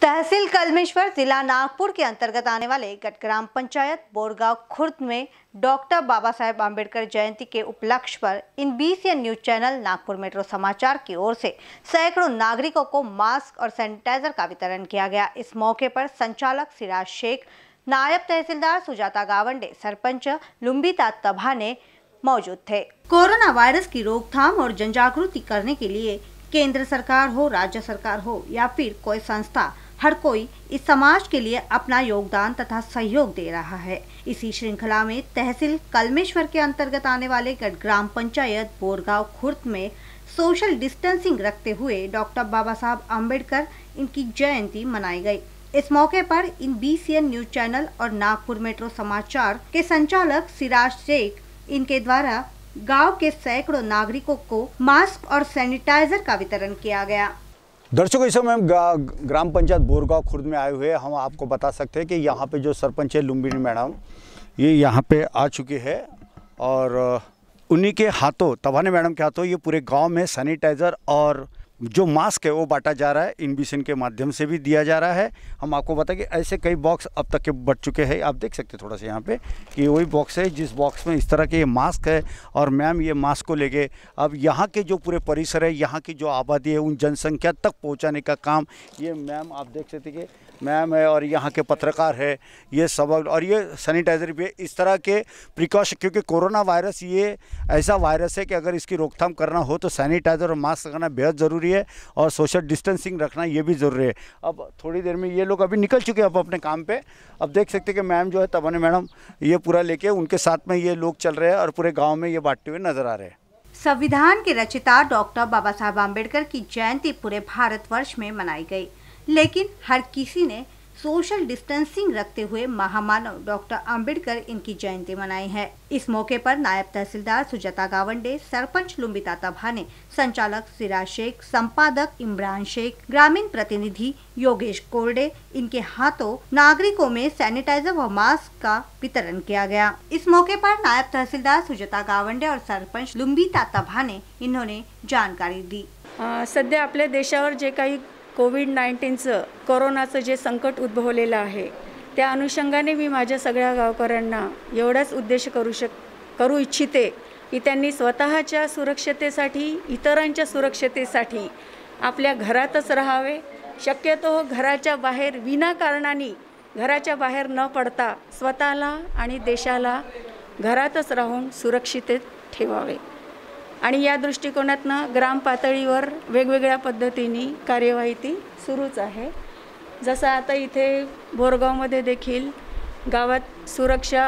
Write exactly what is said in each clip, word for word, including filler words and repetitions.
तहसील कलमेश्वर जिला नागपुर के अंतर्गत आने वाले गट ग्राम पंचायत बोरगांव खुर्द में डॉक्टर बाबा साहेब आम्बेडकर जयंती के उपलक्ष्य पर IN BCN news channel Nagpur metro समाचार की ओर से सैकड़ों नागरिकों को मास्क और सैनिटाइजर का वितरण किया गया। इस मौके पर संचालक सिराज शेख, नायब तहसीलदार सुजाता गावंडे, सरपंच लुम्बिता तभाने मौजूद थे। कोरोना वायरस की रोकथाम और जन जागृति करने के लिए केंद्र सरकार हो, राज्य सरकार हो या फिर कोई संस्था, हर कोई इस समाज के लिए अपना योगदान तथा सहयोग दे रहा है। इसी श्रृंखला में तहसील कलमेश्वर के अंतर्गत आने वाले गट ग्राम पंचायत बोरगांव खुर्द में सोशल डिस्टेंसिंग रखते हुए डॉक्टर बाबा साहब आम्बेडकर इनकी जयंती मनाई गई। इस मौके पर इन बीसीएन न्यूज चैनल और नागपुर मेट्रो समाचार के संचालक सिराज शेख इनके द्वारा गांव के सैकड़ों नागरिकों को मास्क और सैनिटाइजर का वितरण किया गया। दर्शकों, इस समय हम ग्राम पंचायत बोरगांव खुर्द में आए हुए हैं। हम आपको बता सकते हैं कि यहाँ पे जो सरपंच है लुम्बिनी मैडम, ये यहाँ पे आ चुकी है और उन्हीं के हाथों, तभाने मैडम के हाथों, ये पूरे गांव में सैनिटाइज़र और जो मास्क है वो बांटा जा रहा है। इन बीसीएन के माध्यम से भी दिया जा रहा है। हम आपको बताएं कि ऐसे कई बॉक्स अब तक के बढ़ चुके हैं। आप देख सकते हैं थोड़ा सा यहाँ पे कि वही बॉक्स है जिस बॉक्स में इस तरह के ये मास्क है। और मैम ये मास्क को लेके अब यहाँ के जो पूरे परिसर है, यहाँ की जो आबादी है, उन जनसंख्या तक पहुँचाने का काम ये मैम, आप देख सकते कि मैम है और यहाँ के पत्रकार है, ये सब, और ये सैनिटाइज़र भी है। इस तरह के प्रिकॉशन, क्योंकि कोरोना वायरस ये ऐसा वायरस है कि अगर इसकी रोकथाम करना हो तो सैनिटाइज़र और मास्क लगाना बेहद ज़रूरी है और सोशल डिस्टेंसिंग रखना ये भी ज़रूरी है। अब थोड़ी देर में ये लोग अभी निकल चुके हैं अब अपने काम पे। अब देख सकते हैं कि मैम जो है तभाने मैडम ये पूरा लेके उनके साथ में ये लोग चल रहे हैं और पूरे गाँव में ये बांटते हुए नजर आ रहे हैं। संविधान के रचिता डॉक्टर बाबा साहब आम्बेडकर की जयंती पूरे भारतवर्ष में मनाई गई, लेकिन हर किसी ने सोशल डिस्टेंसिंग रखते हुए महामानव डॉक्टर आम्बेडकर इनकी जयंती मनाई है। इस मौके पर नायब तहसीलदार सुजाता गावंडे, सरपंच लुम्बिता तभाने, संचालक सिराज शेख, संपादक इमरान शेख, ग्रामीण प्रतिनिधि योगेश कोरडे, इनके हाथों नागरिकों में सैनिटाइजर व मास्क का वितरण किया गया। इस मौके पर नायब तहसीलदार सुजाता गावंडे और सरपंच लुम्बिता तभाने इन्होंने जानकारी दी। सध्या आपल्या देशावर जे काही कोविड नाईन्टीनचं कोरोनाचं जे संकट उद्भवलेलं आहे, त्या अनुषंगाने मी माझ्या सगळ्या गावकऱ्यांना एवढाच उद्देश करू शक करू इच्छिते की त्यांनी स्वतःच्या सुरक्षतेसाठी, इतरांच्या सुरक्षतेसाठी आपल्या घरातच राहावे। शक्यतो घराच्या बाहेर विनाकारणाने घराच्या बाहेर न पडता स्वतःला आणि देशाला घरातच राहून सुरक्षित ठेवावे। आणि या दृष्टिकोनातनं ग्राम पातळीवर वेगवेगळ्या पद्धतीने कार्यवाही ती सुरूच आहे। जसं आता इथे बोरगावमध्ये देखील गावात सुरक्षा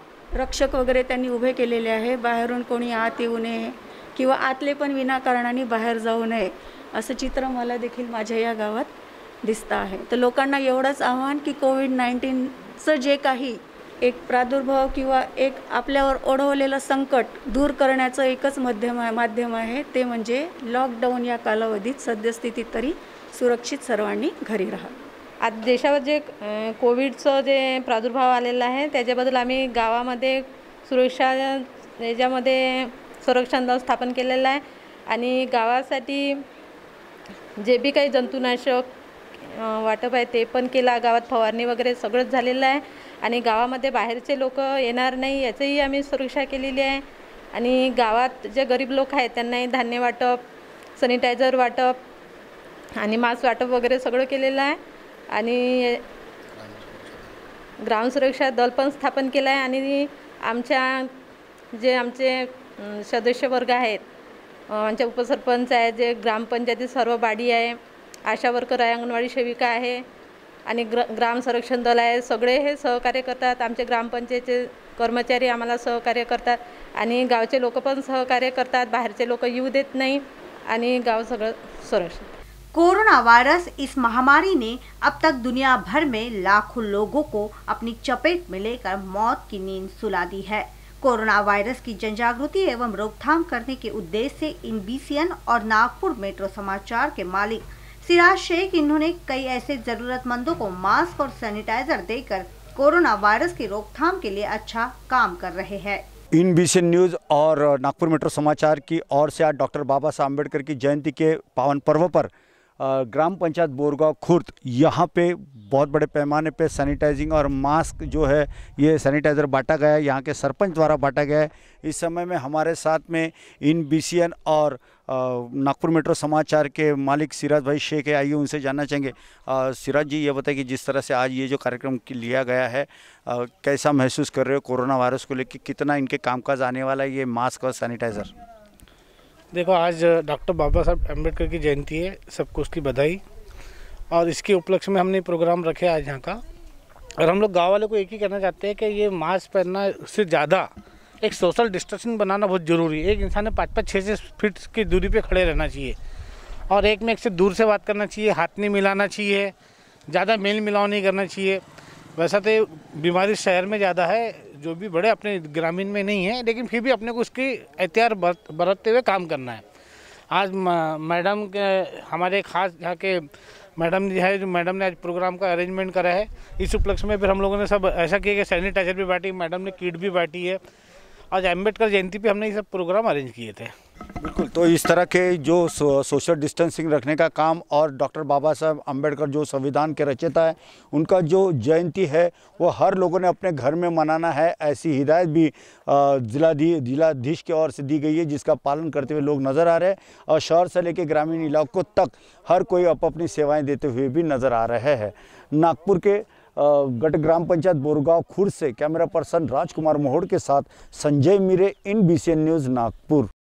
रक्षक वगैरे त्यांनी उभे केलेले आहे। बाहेरून कोणी आत येऊ नये किंवा आतले पण विनाकारणाने बाहेर जाऊ नये असं चित्र मला देखील माझ्या या गावात दिसतं आहे। तर लोकांना एवढंच आव्हान की कोविड नाईन्टीनचं जे काही एक प्रादुर्भाव किंवा एक आपल्यावर ओढवलेलं संकट दूर करण्याचं एकच माध्यम माध्यम आहे, ते म्हणजे लॉकडाऊन या कालावधीत सद्यस्थितीत तरी सुरक्षित सर्वांनी घरी राहा। आज देशावर जे कोविडचं जे प्रादुर्भाव आलेला आहे त्याच्याबद्दल आम्ही गावामध्ये सुरक्षा याच्यामध्ये संरक्षण दल स्थापन केलेलं आहे आणि गावासाठी जे बी काही जंतुनाशक वाटप आहे ते पण केला। गावात फवारणी वगैरे सगळंच झालेलं आहे आणि गावामध्ये बाहेरचे लोक येणार नाही याचीही आम्ही सुरक्षा केलेली आहे। आणि गावात जे गरीब लोक आहेत त्यांनाही धान्य वाटप, सॅनिटायझर वाटप आणि मास्क वाटप वगैरे सगळं केलेलं आहे आणि ग्राम सुरक्षा दल पण स्थापन केलं आहे। आणि आमच्या जे आमचे सदस्य वर्ग आहेत, आमचे उपसरपंच आहे, जे ग्रामपंचायती सर्व बाडी आहे, आशा वर्कर आहे, अंगणवाडी सेविका आहे आणि ग्र ग्राम संरक्षण दल आहे, सगळे हे सहकार्य करतात। आमचे ग्रामपंचायतीचे कर्मचारी आम्हाला सहकार्य करतात आणि गावचे लोक पण सहकार्य करतात। बाहेरचे लोक येऊ देत नाही आणि गाव सगळं सुरक्षित। कोरोना वायरस इस महामारी ने अब तक दुनिया भर में लाखों लोगों को अपनी चपेट में लेकर मौत की नींद सुला दी है। कोरोना वायरस की जन जागृति एवं रोकथाम करने के उद्देश्य से इन बीसीएन और नागपुर मेट्रो समाचार के मालिक सिराज शेख इन्होंने कई ऐसे जरूरतमंदों को मास्क और सैनिटाइजर देकर कोरोना वायरस की रोकथाम के लिए अच्छा काम कर रहे हैं। इन बीसीएन न्यूज़ और नागपुर मेट्रो समाचार की ओर से आज डॉक्टर बाबा साहब आम्बेडकर की जयंती के पावन पर्व पर ग्राम पंचायत बोरगांव खुर्द यहाँ पे बहुत बड़े पैमाने पे सैनिटाइजिंग और मास्क जो है ये सैनिटाइज़र बांटा गया है, यहाँ के सरपंच द्वारा बांटा गया है। इस समय में हमारे साथ में इन बीसीएन और नागपुर मेट्रो समाचार के मालिक सिराज भाई शेख है, आइए उनसे जानना चाहेंगे। सिराज जी, ये बताइए कि जिस तरह से आज ये जो कार्यक्रम लिया गया है, आ, कैसा महसूस कर रहे हो कोरोना वायरस को लेकर, कितना इनके कामकाज आने वाला है ये मास्क और सैनिटाइज़र? देखो, आज डॉक्टर बाबा साहब अम्बेडकर की जयंती है, सबको उसकी बधाई। और इसके उपलक्ष्य में हमने प्रोग्राम रखे आज यहाँ का, और हम लोग गाँव वालों को एक ही कहना चाहते हैं कि ये मास्क पहनना उससे ज़्यादा एक सोशल डिस्टेंसिंग बनाना बहुत ज़रूरी है। एक इंसान ने पाँच पाँच छः छः फीट की दूरी पे खड़े रहना चाहिए और एक में एक से दूर से बात करना चाहिए, हाथ नहीं मिलाना चाहिए, ज़्यादा मेल मिलाव नहीं करना चाहिए। वैसा तो बीमारी शहर में ज़्यादा है, जो भी बड़े अपने ग्रामीण में नहीं है, लेकिन फिर भी अपने को उसकी एहतियात बरतते हुए काम करना है। आज मैडम के हमारे खास यहाँ के मैडम जी है, जो मैडम ने आज प्रोग्राम का अरेंजमेंट करा है, इस उपलक्ष्य में फिर हम लोगों ने सब ऐसा किया कि सैनिटाइजर भी बांटी, मैडम ने किट भी बांटी है। आज अम्बेडकर जयंती पे हमने ये सब प्रोग्राम अरेंज किए थे। बिल्कुल, तो इस तरह के जो सो, सोशल डिस्टेंसिंग रखने का काम और डॉक्टर बाबा साहब अम्बेडकर जो संविधान के रचयिता है, उनका जो जयंती है वो हर लोगों ने अपने घर में मनाना है, ऐसी हिदायत भी जिलाधी जिलाधीश की ओर से दी गई है, जिसका पालन करते हुए लोग नज़र आ रहे हैं। और शहर से लेकर ग्रामीण इलाकों तक हर कोई अप अपनी सेवाएँ देते हुए भी नज़र आ रहे हैं। नागपुर के गट ग्राम पंचायत बोरगांव खुर्द से कैमरा पर्सन राजकुमार मोहोड़ के साथ Sanjay Mire, IN BCN news Nagpur.